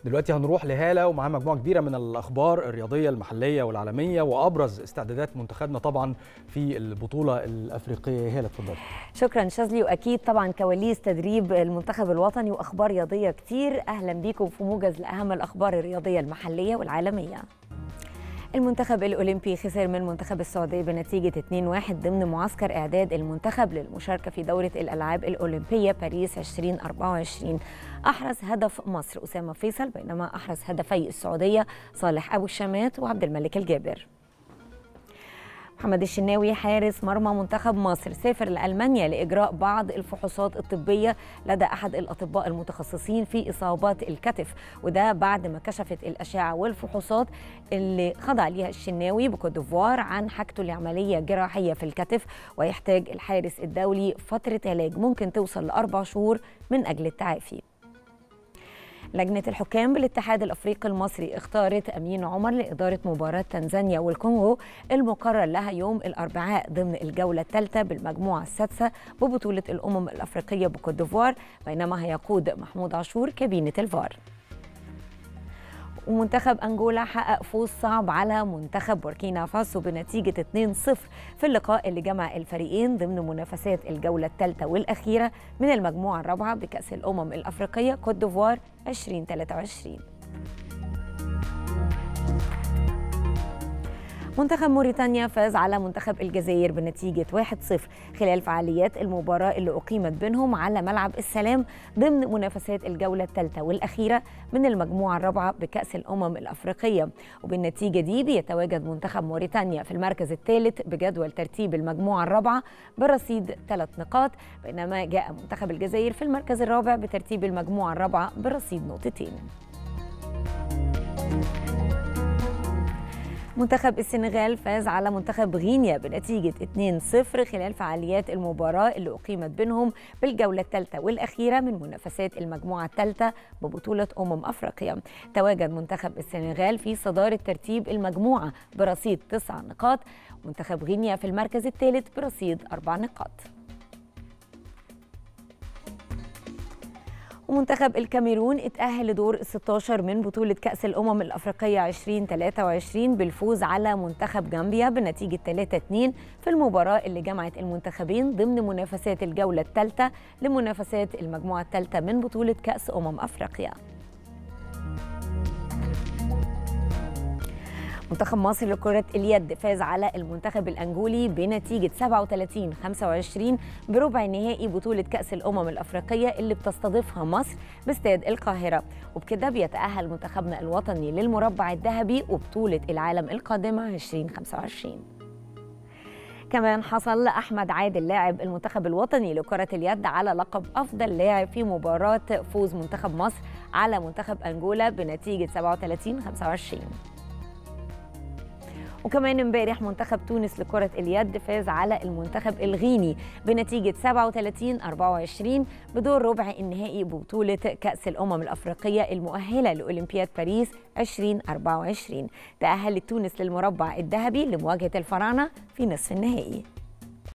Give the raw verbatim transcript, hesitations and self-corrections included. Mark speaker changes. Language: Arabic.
Speaker 1: دلوقتي هنروح لهالة ومعاها مجموعة كبيرة من الأخبار الرياضية المحلية والعالمية وأبرز استعدادات منتخبنا طبعا في البطولة الأفريقية. هالة اتفضلي.
Speaker 2: شكرا شاذلي، وأكيد طبعا كواليس تدريب المنتخب الوطني وأخبار رياضية كتير. أهلا بيكم في موجز لأهم الأخبار الرياضية المحلية والعالمية. المنتخب الأولمبي خسر من منتخب السعودية بنتيجة اثنين واحد ضمن معسكر إعداد المنتخب للمشاركة في دورة الألعاب الأولمبية باريس ألفين وأربعة وعشرين. أحرز هدف مصر أسامة فيصل، بينما أحرز هدفي السعودية صالح أبو الشمات وعبد الملك الجابر. محمد الشناوي حارس مرمى منتخب مصر سافر لألمانيا لإجراء بعض الفحوصات الطبية لدى أحد الأطباء المتخصصين في إصابات الكتف، وده بعد ما كشفت الأشعة والفحوصات اللي خضع ليها الشناوي بكوت ديفوار عن حاجته لعملية جراحية في الكتف، ويحتاج الحارس الدولي فترة علاج ممكن توصل لأربع شهور من أجل التعافي. لجنة الحكام بالاتحاد الأفريقي المصري اختارت أمين عمر لإدارة مباراة تنزانيا والكونغو المقرر لها يوم الأربعاء ضمن الجولة الثالثة بالمجموعة السادسة ببطولة الأمم الأفريقية بكوت ديفوار، بينما هيقود محمود عاشور كابينة الفار. ومنتخب أنجولا حقق فوز صعب على منتخب بوركينا فاسو بنتيجة اثنين صفر في اللقاء اللي جمع الفريقين ضمن منافسات الجولة الثالثة والأخيرة من المجموعة الرابعة بكأس الأمم الأفريقية كوت ديفوار ألفين وثلاثة وعشرين. منتخب موريتانيا فاز على منتخب الجزائر بنتيجة واحد صفر خلال فعاليات المباراة اللي أقيمت بينهم على ملعب السلام ضمن منافسات الجولة الثالثة والأخيرة من المجموعة الرابعة بكأس الأمم الأفريقية. وبالنتيجة دي بيتواجد منتخب موريتانيا في المركز الثالث بجدول ترتيب المجموعة الرابعة برصيد ثلاث نقاط، بينما جاء منتخب الجزائر في المركز الرابع بترتيب المجموعة الرابعة برصيد نقطتين. منتخب السنغال فاز على منتخب غينيا بنتيجة اثنين صفر خلال فعاليات المباراة اللي أقيمت بينهم بالجولة الثالثة والأخيرة من منافسات المجموعة الثالثة ببطولة أمم أفريقيا. تواجد منتخب السنغال في صدارة ترتيب المجموعة برصيد تسع نقاط، منتخب غينيا في المركز الثالث برصيد أربع نقاط. ومنتخب الكاميرون اتأهل لدور ستة عشر من بطولة كأس الأمم الأفريقية ألفين وثلاثة وعشرين بالفوز على منتخب غامبيا بنتيجة ثلاثة اثنين في المباراة اللي جمعت المنتخبين ضمن منافسات الجولة الثالثة لمنافسات المجموعة الثالثة من بطولة كأس أمم أفريقيا. منتخب مصر لكرة اليد فاز على المنتخب الأنجولي بنتيجة سبعة وثلاثين خمسة وعشرين بربع نهائي بطولة كأس الأمم الأفريقية اللي بتستضيفها مصر باستاد القاهرة، وبكده بيتأهل منتخبنا الوطني للمربع الذهبي وبطولة العالم القادمة ألفين وخمسة وعشرين. كمان حصل أحمد عادل لاعب المنتخب الوطني لكرة اليد على لقب أفضل لاعب في مباراة فوز منتخب مصر على منتخب أنجولا بنتيجة سبعة وثلاثين خمسة وعشرين. وكمان امبارح منتخب تونس لكرة اليد فاز على المنتخب الغيني بنتيجة سبعة وثلاثين أربعة وعشرين بدور ربع النهائي ببطولة كأس الأمم الأفريقية المؤهلة لأولمبياد باريس ألفين وأربعة وعشرين. تأهلت تونس للمربع الذهبي لمواجهة الفراعنة في نصف النهائي.